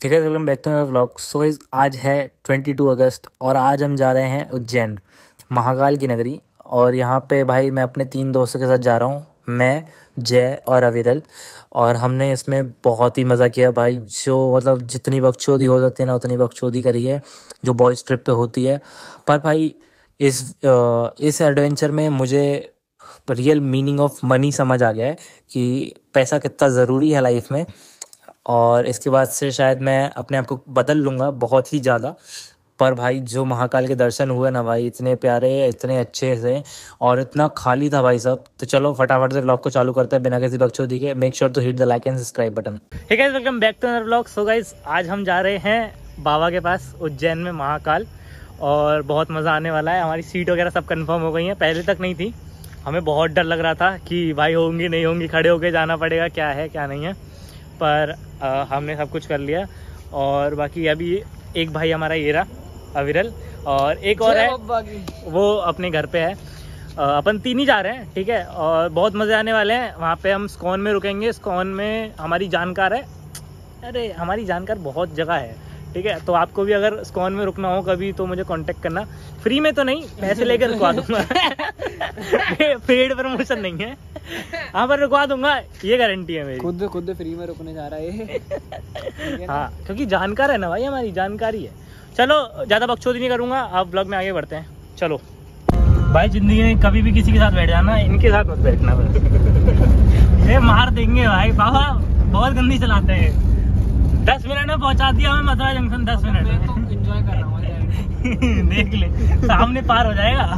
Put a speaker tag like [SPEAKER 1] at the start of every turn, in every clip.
[SPEAKER 1] ठीक है, welcome back to my vlog. So guys, आज है 22 अगस्त और आज हम जा रहे हैं उज्जैन, महाकाल की नगरी। और यहाँ पे भाई मैं अपने 3 दोस्तों के साथ जा रहा हूँ, मैं, जय और अविरल। और हमने इसमें बहुत ही मज़ा किया भाई। जो मतलब जितनी बकचोदी हो सकती है ना उतनी बकचोदी करी है जो बॉयज़ ट्रिप पे होती है। पर भाई इस एडवेंचर में मुझे रियल मीनिंग ऑफ मनी समझ आ गया है कि पैसा कितना ज़रूरी है लाइफ में। और इसके बाद से शायद मैं अपने आप को बदल लूँगा बहुत ही ज़्यादा। पर भाई जो महाकाल के दर्शन हुए ना भाई, इतने प्यारे, इतने अच्छे से, और इतना खाली था भाई सब। तो चलो फटाफट से व्लॉग को चालू करते हैं बिना किसी बकचोदी के। Make sure to hit the like and subscribe button. ठीक है, welcome back to our vlog. So guys, आज हम जा रहे हैं बाबा के पास उज्जैन में, महाकाल। और बहुत मज़ा आने वाला है। हमारी सीट वगैरह सब कंफर्म हो गई हैं, पहले तक नहीं थी। हमें बहुत डर लग रहा था कि भाई होंगी नहीं होंगी, खड़े होके जाना पड़ेगा, क्या है क्या नहीं है। पर हमने सब कुछ कर लिया। और बाकी अभी एक भाई हमारा ये रहा अविरल, और एक और है वो अपने घर पे है। अपन 3 ही जा रहे हैं, ठीक है। और बहुत मज़े आने वाले हैं। वहाँ पे हम स्कॉन में रुकेंगे। स्कॉन में हमारी जानकार है, अरे हमारी जानकार बहुत जगह है, ठीक है। तो आपको भी अगर स्कॉन में रुकना हो कभी तो मुझे कांटेक्ट करना। फ्री में तो नहीं, पैसे लेकर रुकवा दूंगा। पेड प्रमोशन नहीं है, हाँ पर रुकवा दूंगा, ये गारंटी है मेरी।
[SPEAKER 2] खुद फ्री में रुकने जा रहा है।
[SPEAKER 1] हाँ, क्योंकि जानकार है ना भाई, हमारी जानकारी है। चलो ज़्यादा बकचोदी नहीं करूँगा, आप ब्लॉग में आगे बढ़ते हैं। चलो भाई, जिंदगी में कभी भी किसी के साथ बैठ जाना, इनके साथ मत बैठना बस। ये मार देंगे भाई, बाबा बहुत गंदी चलाते हैं। 10 मिनट में पहुंचा दिया हमें मथुरा जंक्शन, 10 मिनट में।
[SPEAKER 2] तो एंजॉय कर रहा हूँ
[SPEAKER 1] देख ले, सामने पार हो जाएगा।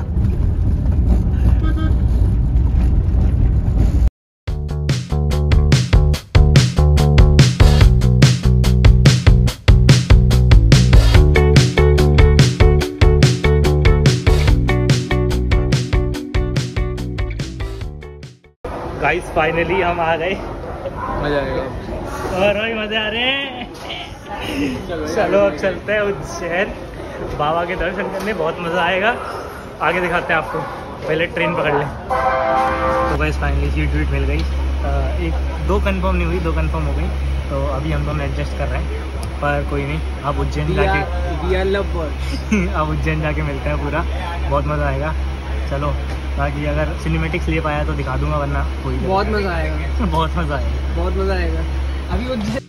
[SPEAKER 1] गाइस फाइनली हम आ गए,
[SPEAKER 2] मजा आएगा
[SPEAKER 1] और भाई मजे आ रहे हैं। चलो अब चलते हैं उज्जैन बाबा के दर्शन करने, बहुत मज़ा आएगा। आगे दिखाते हैं आपको, पहले ट्रेन पकड़ लें। तो गाइस फाइनली सीट वीट मिल गई। 1-2 कंफर्म नहीं हुई, 2 कंफर्म हो गई। तो अभी हम दोनों एडजस्ट कर रहे हैं, पर कोई नहीं। अब उज्जैन जाके अब उज्जैन जाके मिलते हैं पूरा, बहुत मज़ा आएगा। चलो, बाकी अगर सिनेमेटिक्स ले पाया तो दिखा दूंगा, वरना कोई
[SPEAKER 2] बहुत मज़ा आएगा।
[SPEAKER 1] बहुत मज़ा आएगा,
[SPEAKER 2] बहुत मज़ा आएगा। अभी उज्जैन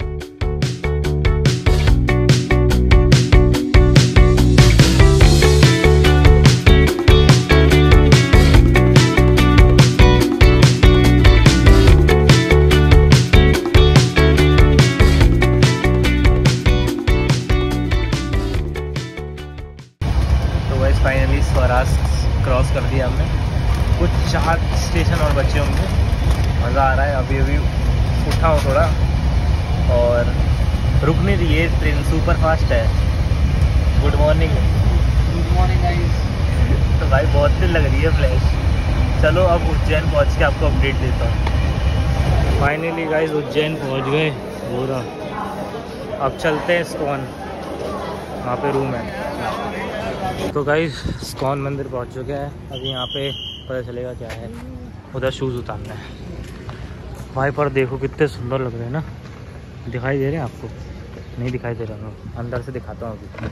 [SPEAKER 1] फाइनली स्वराज क्रॉस कर दिया हमने। कुछ 4 स्टेशन और बचे होंगे। मज़ा आ रहा है। अभी उठा हूँ थोड़ा, और रुक नहीं रही है ट्रेन, सुपर फास्ट है। Good morning.
[SPEAKER 2] Good morning guys.
[SPEAKER 1] तो भाई बहुत देर लग रही है फ्लैश। चलो अब उज्जैन पहुँच के आपको अपडेट देता हूँ। फाइनली गाइस उज्जैन पहुँच गए पूरा। अब चलते हैं स्कॉन, वहाँ पे रूम है। तो गाइस स्कॉन मंदिर पहुंच चुके हैं। अभी यहाँ पे पता चलेगा क्या है। उधर शूज़ उतारना है भाई। पर देखो कितने सुंदर लग रहे हैं ना। दिखाई दे रहे हैं आपको? नहीं दिखाई दे रहा, मैं अंदर से दिखाता हूँ अभी।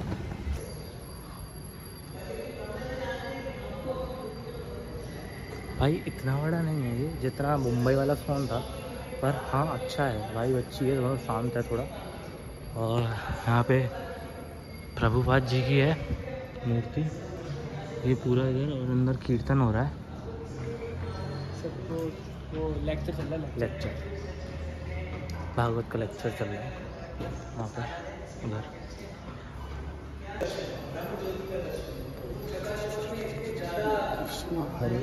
[SPEAKER 1] भाई इतना बड़ा नहीं है ये जितना मुंबई वाला स्कॉन था, पर हाँ अच्छा है भाई, अच्छी है, थोड़ा शांत है थोड़ा। और यहाँ पे प्रभुपाद जी की है मूर्ति, ये पूरा इधर, और अंदर कीर्तन हो रहा है।
[SPEAKER 2] सबको वो लेक्चर चल रहा है,
[SPEAKER 1] लेक्चर, भागवत का लेक्चर चल रहा है वहाँ पर उधर। हरे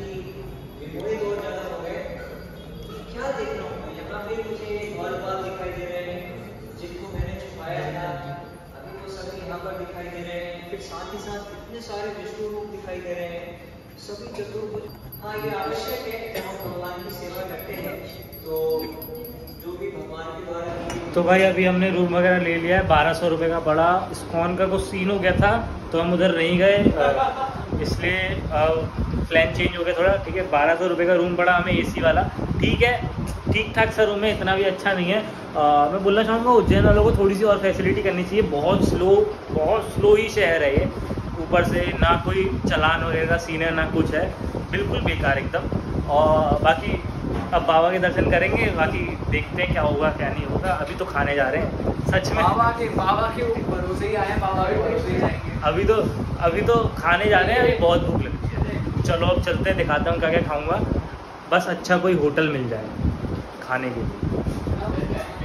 [SPEAKER 3] क्या देख रहा हूँ यहाँ पे, मुझे और बाल दिखाई दे रहे हैं जिनको मैंने छुपाया था। अभी वो सभी यहाँ पर दिखाई दे रहे हैं। फिर साथ ही साथ इतने सारे विष्णु रूप दिखाई दे रहे हैं, सभी चतुर्भुज। हाँ, ये आवश्यक है जब हम भगवान की सेवा करते हैं तो जो भी भगवान के द्वारा। तो भाई अभी हमने रूम वगैरह ले लिया है, 1200 रुपये का पड़ा। स्कॉन का कुछ सीन हो गया था तो हम उधर नहीं गए।
[SPEAKER 1] इसलिए प्लान चेंज हो गया थोड़ा। ठीक है, 1200 रुपये का रूम पड़ा हमें AC वाला। ठीक है, ठीक ठाक सा रूम है, इतना भी अच्छा नहीं है। मैं बोलना चाहूँगा उज्जैन वालों को थोड़ी सी और फैसिलिटी करनी चाहिए। बहुत स्लो ही शहर है ये। ऊपर से ना कोई चालान वगैरह सीन है, ना कुछ है, बिल्कुल बेकार एकदम। और बाकी अब बाबा के दर्शन करेंगे, बाकी देखते हैं क्या होगा क्या नहीं होगा। अभी तो खाने जा रहे हैं सच में,
[SPEAKER 2] बाबा के भरोसे ही आए, बाबा के भरोसे ही जाएंगे।
[SPEAKER 1] अभी तो खाने जा रहे हैं। अभी बहुत भूख लगती है। चलो अब चलते हैं, दिखाता हूँ क्या क्या खाऊंगा। बस अच्छा कोई होटल मिल जाए खाने के लिए।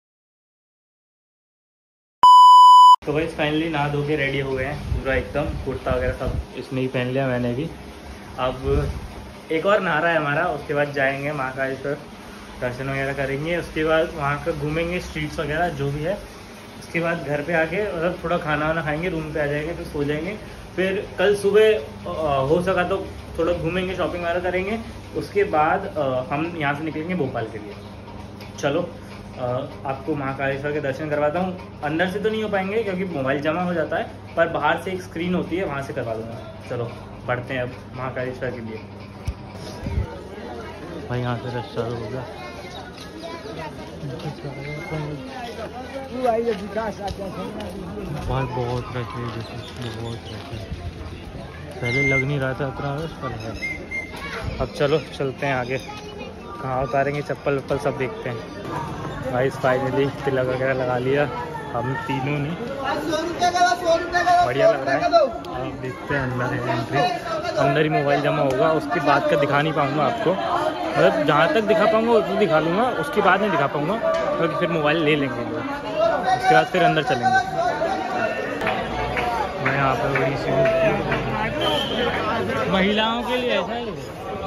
[SPEAKER 1] तो भाई फाइनली नहा धो के रेडी हो गए हैं पूरा एकदम। कुर्ता वगैरह सब इसने ही पहन लिया, मैंने भी। अब एक और नारा है हमारा, उसके बाद जाएंगे महाकालेश्वर, दर्शन वगैरह करेंगे। उसके बाद वहाँ का घूमेंगे स्ट्रीट्स वगैरह जो भी है। उसके बाद घर पे आके मतलब थोड़ा खाना वाना खाएंगे, रूम पे आ जाएंगे, फिर सो जाएंगे। फिर कल सुबह हो सका तो थोड़ा घूमेंगे, शॉपिंग वगैरह करेंगे। उसके बाद हम यहाँ से निकलेंगे भोपाल के लिए। चलो आपको महाकालेश्वर के दर्शन करवाता हूँ। अंदर से तो नहीं हो पाएंगे क्योंकि मोबाइल जमा हो जाता है, पर बाहर से एक स्क्रीन होती है, वहाँ से करवा दूँगा। चलो बढ़ते हैं अब महाकालेश्वर के लिए। भाई यहाँ से रश चालू हो गया। भाई बहुत रश है, बहुत रश है। पहले लग नहीं रहा था इतना रश, पर है। अब चलो चलते हैं आगे। कहाँ उतारेंगे चप्पल वप्पल सब देखते हैं। भाई फाइनली तिलक वगैरह लगा लिया हम तीनों ने, बढ़िया लग रहा है। अब देखते हैं अंदर है एंट्री। अंदर ही मोबाइल जमा होगा, उसके बाद का दिखा नहीं पाऊँगा आपको। मतलब जहाँ तक दिखा पाऊँगा उतना दिखा लूँगा, उसके बाद नहीं दिखा पाऊँगा क्योंकि फिर मोबाइल ले लेंगे लोग। उसके बाद फिर अंदर चलेंगे। मैं यहाँ पर बड़ी सी महिलाओं के लिए ऐसा है,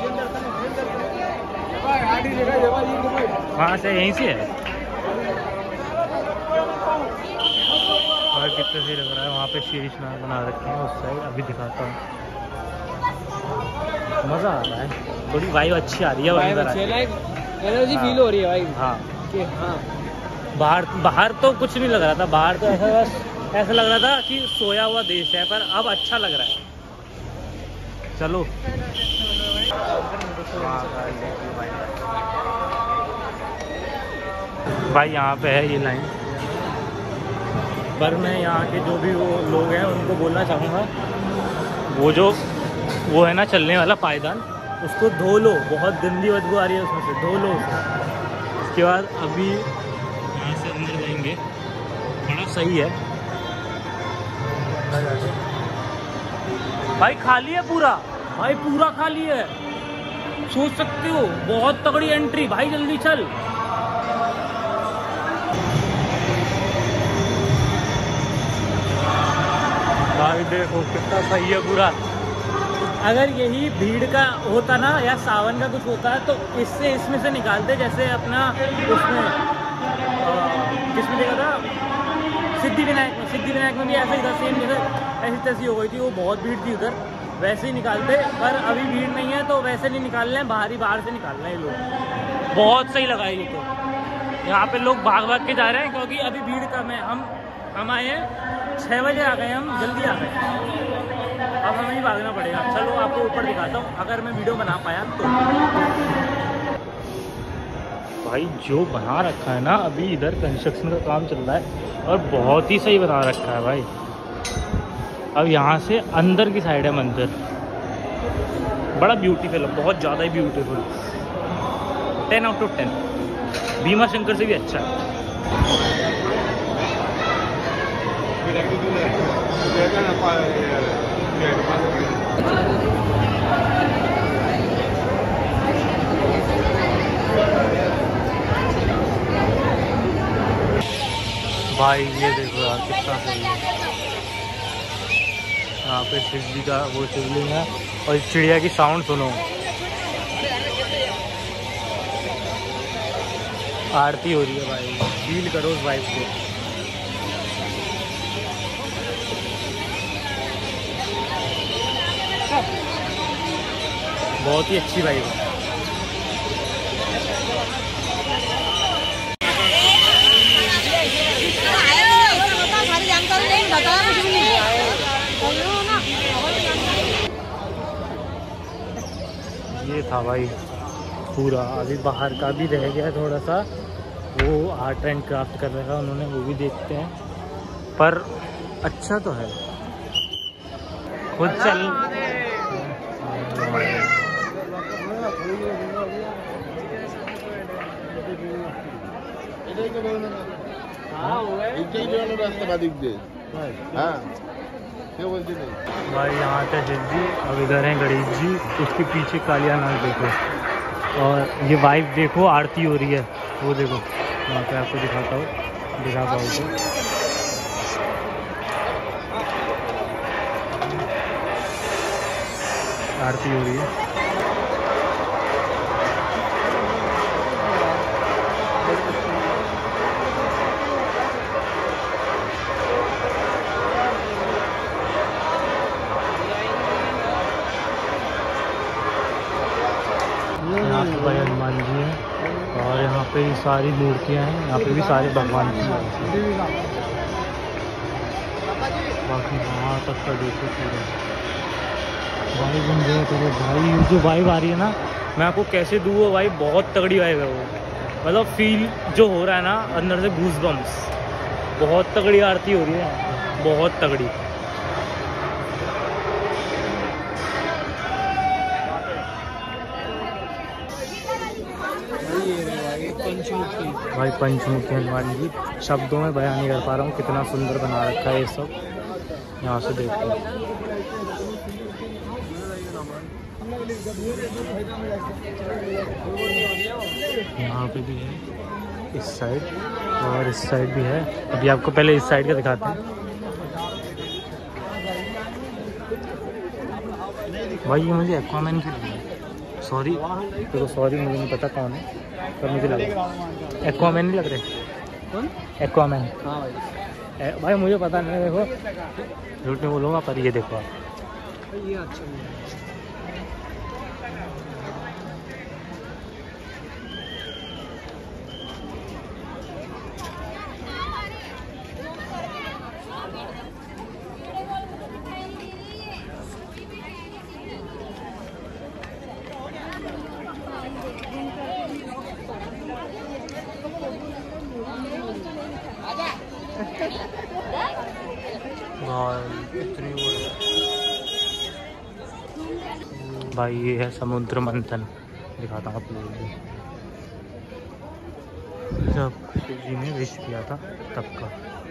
[SPEAKER 1] वहाँ से यहीं से है। और कितना सही लग रहा है, वहाँ पे शीश बना रखे हैं उस साइड। अभी दिखाता हूँ, मज़ा आ रहा है, थोड़ी वाइब अच्छी आ रही है।
[SPEAKER 2] एनर्जी फील हो रही है भाई।
[SPEAKER 1] हाँ बाहर तो कुछ नहीं लग रहा था, बाहर तो ऐसा लग रहा था कि सोया हुआ देश है, पर अब अच्छा लग रहा है। चलो भाई यहाँ पे है ये लाइन, पर मैं यहाँ के जो भी वो लोग हैं उनको बोलना चाहूँगा, वो है ना चलने वाला पायदान, उसको धो लो। बहुत गंदी बदबू आ रही है उसमें से, धो लो उसको। उसके बाद अभी यहाँ से अंदर जाएंगे, बड़ा सही है भाई। खाली है पूरा, भाई पूरा खाली है, सोच सकते हो। बहुत तगड़ी एंट्री भाई, जल्दी चल। भाई देखो कितना सही है पूरा। अगर यही भीड़ का होता ना या सावन का कुछ होता है तो इसमें से निकालते, जैसे अपना उसमें किसमें देखा था, सिद्धिविनायक में भी ऐसा ही था, सेम जैसे ऐसी तैसी हो गई थी, वो बहुत भीड़ थी उधर, वैसे ही निकालते। पर अभी भीड़ नहीं है तो वैसे नहीं निकाल रहे हैं, बाहर से निकाल रहे हैं लोग। बहुत सही लगा ये तो। यहाँ पे लोग भाग के जा रहे हैं क्योंकि अभी भीड़ कम है। हम आए हैं 6 बजे आ गए, हम जल्दी आ गए, अब हमें ही भागना पड़ेगा। चलो आपको ऊपर दिखाता हूँ अगर मैं वीडियो बना पाया तो। भाई जो बना रखा है ना, अभी इधर कंस्ट्रक्शन का काम चल रहा है और बहुत ही सही बना रखा है भाई। अब यहाँ से अंदर की साइड है मंदिर, बड़ा ब्यूटीफुल है, बहुत ज़्यादा ही beautiful. 10 out of 10, Bhimashankar से भी अच्छा है। भाई ये देखो यार कितना सही है। यहाँ पे शिव जी का वो शिवलिंग है और इस चिड़िया की साउंड सुनो, आरती हो रही है भाई, फील करो उस वाइब को। बहुत ही अच्छी वाइब है। था भाई पूरा। अभी बाहर का भी रह गया थोड़ा सा, वो आर्ट एंड क्राफ्ट कर रखा उन्होंने, वो भी देखते हैं। पर अच्छा तो है, खुद चल। भाई यहाँ पे शिव जी, अब इधर हैं गणेश जी, उसके पीछे कालिया नाग देखो, और ये वाइब देखो, आरती हो रही है, वो देखो वहाँ पे आपको दिखाता हूँ, दिखा पाओगे। आरती हो रही है। यहाँ पे भाई हनुमान जी हैं, और यहाँ पे सारी मूर्तियाँ हैं, यहाँ पे भी सारे भगवान की हैं। बाकी वहाँ तक का देखो पूरा भाई बन गए तेरे भाई। जो वाइब आ रही है ना, मैं आपको कैसे दूँ वो वाइब, बहुत तगड़ी वाइब है वो, मतलब फील जो हो रहा है ना अंदर से, गूज बम्स। बहुत तगड़ी आरती हो रही है, बहुत तगड़ी। भाई पंचमुखी हनुमान जी, शब्दों में बयान नहीं कर पा रहा हूँ कितना सुंदर बना रखा है ये सब। यहाँ से देखते हैं, यहाँ पे भी है इस साइड, और इस साइड भी है। अभी आपको पहले इस साइड का दिखाते हैं। भाई ये मुझे एक्वामैन की लगी, सॉरी देखो, सॉरी मुझे नहीं पता कौन है, पर मुझे लगा एक्वामैन नहीं लग रहे। एक्वामैन भाई मुझे पता नहीं, देखो झूठ नहीं बोलूँगा, पर ये देखो आप,
[SPEAKER 2] ये अच्छा है।
[SPEAKER 1] भाई ये है समुद्र मंथन, दिखाता हूँ आप लोगों को, जब शिव जी ने विश किया था तब का।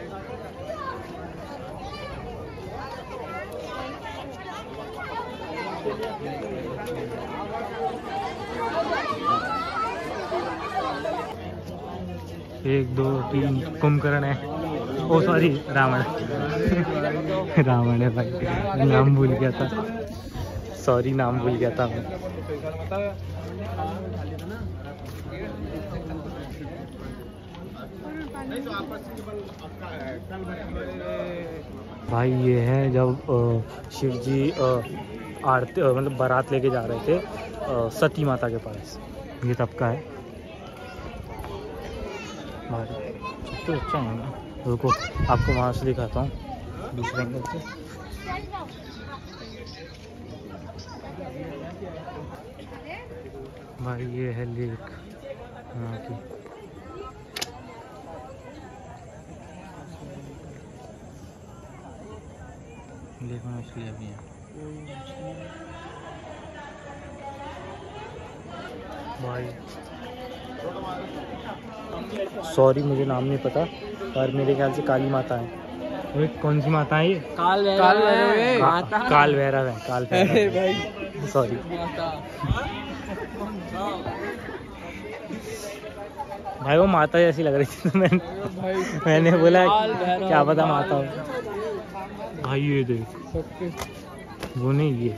[SPEAKER 1] एक दो तीन कुंभकर्ण है, ओ सॉरी रावण रावण है भाई, नाम भूल गया था, सॉरी नाम भूल गया था मैं। भाई ये है जब शिव जी आरती मतलब बारात लेके जा रहे थे सती माता के पास, ये तब का है। तो अच्छा है ना, रुको आपको वहाँ से दिखाता हूँ दूसरे एंगल से। भाई ये है लेक यहाँ की, लेक में मछलियाँ भी हैं। भाई सॉरी मुझे नाम नहीं पता, पर मेरे ख्याल से काली माता है। कौन सी माता है ये?
[SPEAKER 2] काल भैरव है,
[SPEAKER 1] काल भैरव है, काल भैरव
[SPEAKER 2] भाई
[SPEAKER 1] सॉरी। भाई वो माता जैसी लग रही थी, तो मैंने बोला क्या पता माता हो। भाई ये देख, वो नहीं ये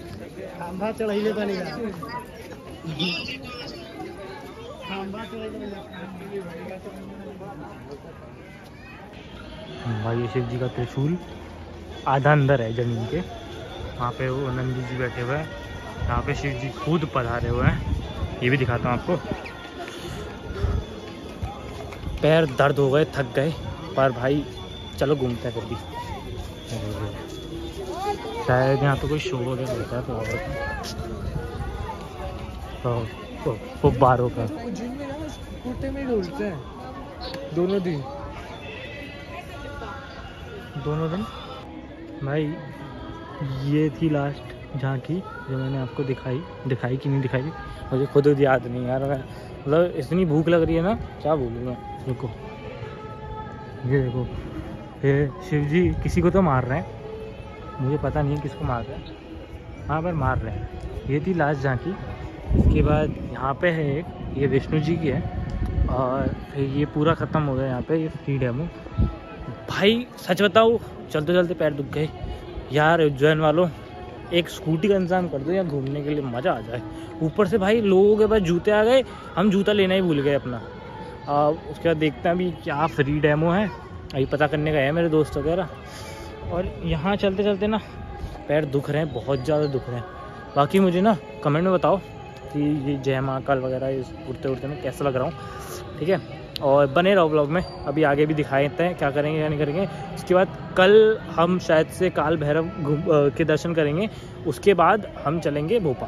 [SPEAKER 1] भाई ये शिव जी का त्रिशूल आधा अंदर है जमीन के, वहाँ पे वो नंदी जी बैठे हुए हैं, यहाँ पे शिव जी खुद पधारे हुए हैं। ये भी दिखाता हूँ आपको। पैर दर्द हो गए, थक गए, पर भाई चलो घूमते हैं फिर भी। शायद यहाँ पे कोई शो वगैरह होता है तो फुब्बारों का।
[SPEAKER 2] उज्जैन में ना कुर्ते में ढूंढते हैं दोनों दिन भाई। ये थी लास्ट झांकी जो मैंने आपको दिखाई कि नहीं दिखाई मुझे खुद याद नहीं यार। मैं मतलब इतनी भूख लग रही है ना, क्या बोलूँ मैं। रुको, ये देखो, ये शिव जी किसी को तो मार रहे हैं, मुझे पता नहीं है किसको मार रहे हैं, हाँ पर मार रहे हैं। ये थी लास्ट झांकी। इसके बाद यहाँ पे है एक, ये विष्णु जी की है, और फिर ये पूरा ख़त्म हो गया यहाँ पे, ये फ्री डेमो। भाई सच बताओ, चलते चलते पैर दुख गए यार। उज्जैन वालों, एक स्कूटी का इंतजाम कर दो या घूमने के लिए मज़ा आ जाए। ऊपर से भाई लोगों के पास जूते आ गए, हम जूता लेना ही भूल गए अपना। उसके बाद देखते हैं अभी क्या फ्री डेमो है, अभी पता करने का है मेरे दोस्त वगैरह। और यहाँ चलते चलते ना पैर दुख रहे हैं, बहुत ज़्यादा दुख रहे हैं। बाकी मुझे ना कमेंट में बताओ कि ये जय महाकाल वगैरह इस उड़ते उड़ते में कैसा लग रहा हूँ, ठीक है। और बने रहो ब्लॉग में, अभी आगे भी दिखाए देते हैं क्या करेंगे क्या नहीं करेंगे। उसके बाद कल हम शायद से काल भैरव के दर्शन करेंगे, उसके बाद हम चलेंगे भोपाल।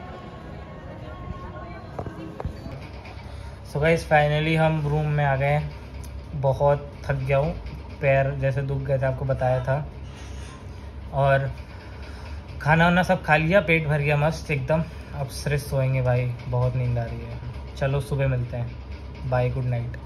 [SPEAKER 2] सो गाइस फाइनली हम रूम में आ गए हैं। बहुत थक गया हूँ, पैर जैसे दुख गए थे, आपको बताया था। और खाना वाना सब खा लिया, पेट भर गया मस्त एकदम। अब सिर्फ सोएंगे भाई, बहुत नींद आ रही है। चलो सुबह मिलते हैं, बाय, गुड नाइट।